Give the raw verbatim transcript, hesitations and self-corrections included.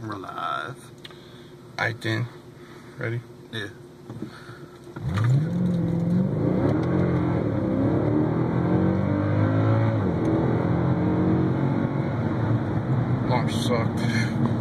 We're live. Alright then. Ready? Yeah. Launch sucked.